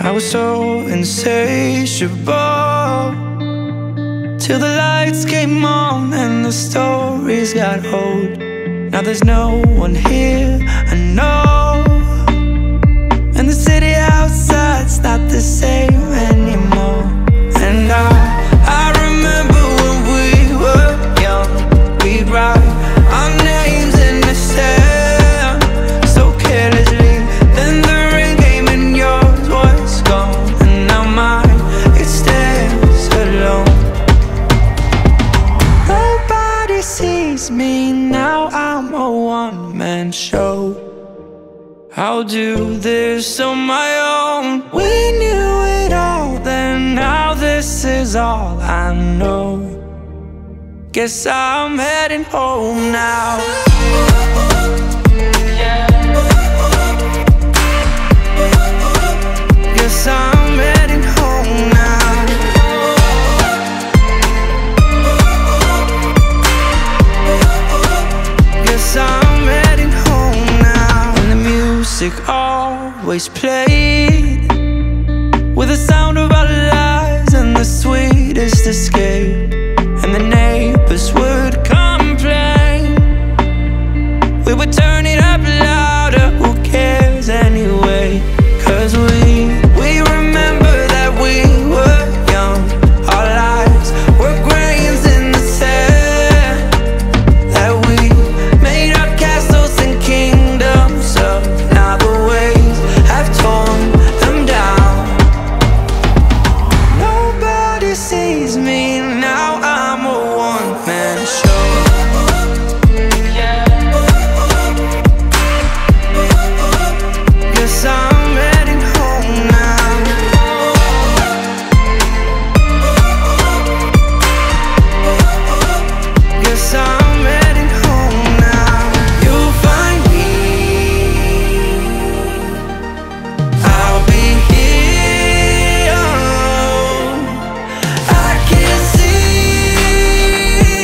I was so insatiable, till the lights came on and the stories got old. Now there's no one here, I know, and the city outside's not the same anymore. And I remember when we were young, we'd write our names in the sand so carelessly. Then the rain came and yours was gone, and now mine, it stands alone. Nobody sees me now, I'm a one-man show. I'll do this on my own. We knew it all then, now this is all I know. Guess I'm heading home now. Guess I'm heading home now. Guess I'm heading home now. And the music always played with the sound of our lives and the sweetest escape. And the neighbors would complain, we would turn it up louder, who cares anyway? 'Cause we remember that we were young, our lives were grains in the sand, that we made our castles and kingdoms up. Now the waves have torn them down. Nobody sees me now, I'm a one-man show. Guess I'm heading home now. Guess I'm heading home now. You'll find me, I'll be here. I can't see,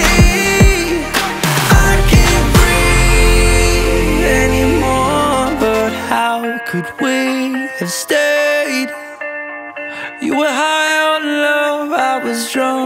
I can't breathe anymore. But how could we have stayed? You were high on love, I was drunk